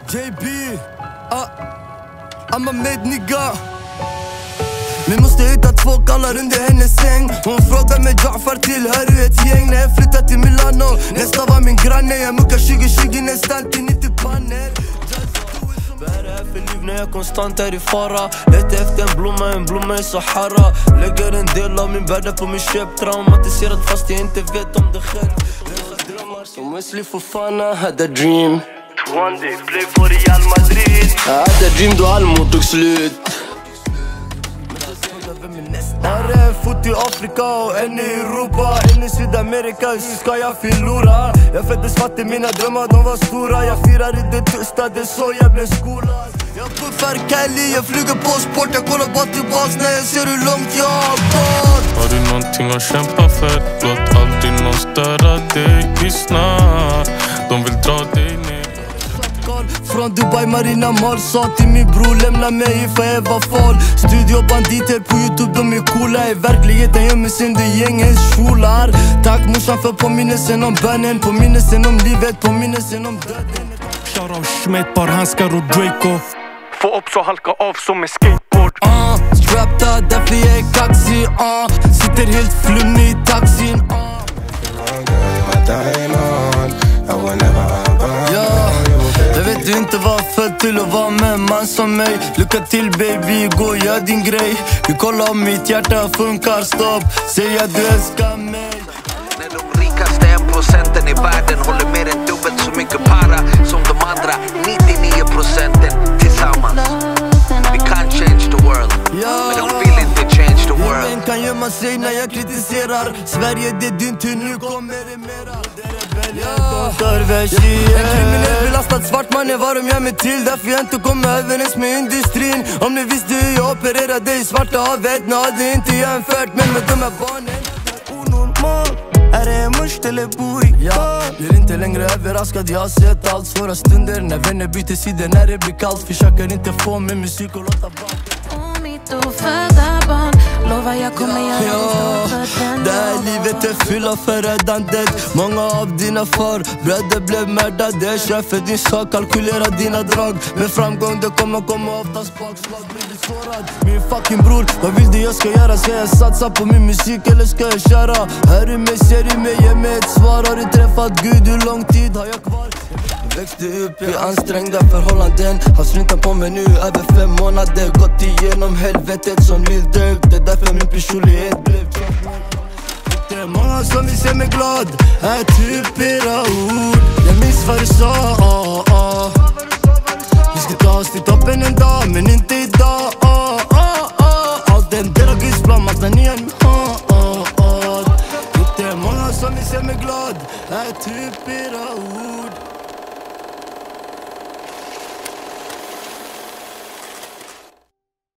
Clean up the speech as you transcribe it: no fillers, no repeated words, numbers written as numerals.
JB, I'm a made nigga. Vi måste hitta två kallar under hennes säng. Hon frågar mig Jafar, tillhör du ett gäng? När jag flyttar till Milano, nästa var min granne. Jag muckar 2020 nästan till 90 pannor. Vad är det här för liv när jag konstant är i fara? Letar efter en blomma i Sahara. Lägger en del av min värld på min köp. Traumatiserad fast jag inte vet om det själv. Dessa drömmar som Wesley Fofana hade a dream. One day play for Real Madrid. Jag hade a dream då allmot tog slut. Har en fot i Afrika och en i Europa. En i Sydamerika, ska jag förlora? Jag föddes fattig, mina drömmar de var stora. Jag firar i det tysta, det är så jag blev skolad. Jag puffar Cali, jag flyger på sport. Jag kollar bara tillbaks när jag ser hur långt jag har gått. Har du någonting att kämpa för? Låt aldrig någon störa dig. Lyssna, de vill dra dig ner. Från Dubai, Marina Mall. Sa till min bror, lämna mig i forever fall. Studiobanditer på YouTube, de är coola. I verkligheten gömmer under gängens kjolar. Tack morsan för påminnelsen om bönen. Påminnelsen om livet, påminnelsen om döden. Shoutout med ett par handskar och Draco. Få upp så halka av som en skateboard. Strapped, därför jag är kaxig. Sitter helt flummig i taxin. Jag vet inte vad född till att vara med en man som mig. Lycka till baby, gå och gör din grej. Vi kollar om mitt hjärta funkar, stopp. Säg att du älskar mig. När de rikaste 1% i världen håller mer än dubbelt så mycket para som de andra 99% tillsammans. We can't change the world, men de vill inte change the world. Ingen kan gömma sig när jag kritiserar. Sverige, det är din tur, nu kommer det mera. En kriminell belastad svart man är vad de gör mig till. Därför jag inte kommer överens med industrin. Om ni visste hur jag opererade i Svarta havet, nu hade inte jämfört. Men med de här barnen onormal. Är det en must eller boi? Ja, blir inte längre överraskad. Jag har sett allt, svåra stunder när vänner byter sidor när det blir kallt. Försöker inte få med musik och låta barn. Och mitt ofödda barn, lovar jag kommer göra det här livet är fyll av förödandet. Många av dina farbröder blev mördade. Kör för din sak, kalkylera dina drag. Med framgång det kommer komma oftast bakslag. Blir du sårad? Min fucking bror, vad vill du jag ska göra? Ska jag satsa på min musik eller ska jag köra? Hör du mig, ser du mig, ge mig ett svar. Har du träffat Gud, hur lång tid har jag kvar? Jag växte upp i ansträngda förhållanden. Har slutat på mig nu över 5 månader. Gått igenom helvetet som Lil Durk. Det är därför min personlighet blev tjock. Det är många som vill se mig glad. Här typ era ord. Jag minns vad du sa. Vi ska ta oss till toppen en dag, men inte idag. Allt den där och grisflammat när ni är nu. Det är många som vill se mig glad. Här typ era ord.